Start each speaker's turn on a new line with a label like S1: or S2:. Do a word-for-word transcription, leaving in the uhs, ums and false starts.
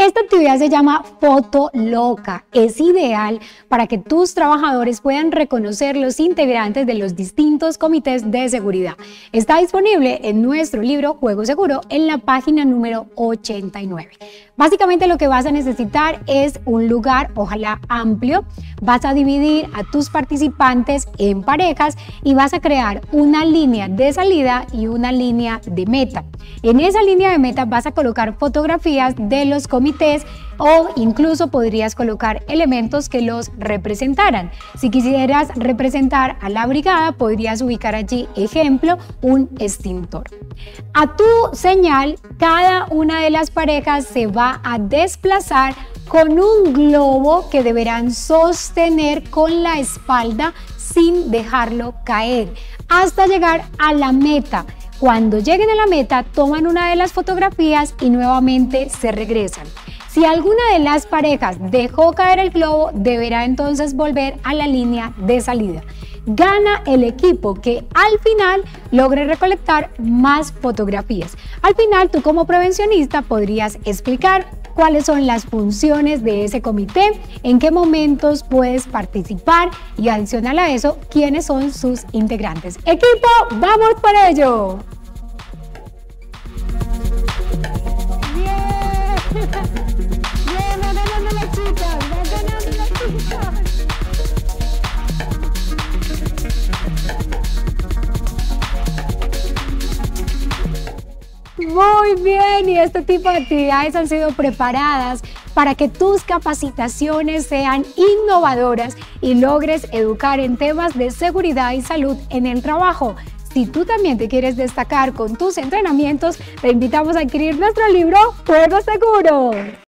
S1: Esta actividad se llama Foto Loca. Es ideal para que tus trabajadores puedan reconocer los integrantes de los distintos comités de seguridad. Está disponible en nuestro libro Juego Seguro en la página número ochenta y nueve. Básicamente lo que vas a necesitar es un lugar, ojalá amplio. Vas a dividir a tus participantes en parejas y vas a crear una línea de salida y una línea de meta. En esa línea de meta vas a colocar fotografías de los comités o incluso podrías colocar elementos que los representaran. Si quisieras representar a la brigada, podrías ubicar allí, ejemplo, un extintor. A tu señal, cada una de las parejas se va a desplazar con un globo que deberán sostener con la espalda sin dejarlo caer hasta llegar a la meta. Cuando lleguen a la meta, toman una de las fotografías y nuevamente se regresan. Si alguna de las parejas dejó caer el globo, deberá entonces volver a la línea de salida. Gana el equipo que al final logre recolectar más fotografías. Al final, tú como prevencionista podrías explicar cuáles son las funciones de ese comité, en qué momentos puedes participar y adicional a eso, quiénes son sus integrantes. Equipo, ¡vamos por ello! ¡Bien! ¡Bien! ¡Va ganando las chicas! ¡Va ganando las chicas! Muy bien, y este tipo de actividades han sido preparadas para que tus capacitaciones sean innovadoras y logres educar en temas de seguridad y salud en el trabajo. Si tú también te quieres destacar con tus entrenamientos, te invitamos a adquirir nuestro libro Juego Seguro.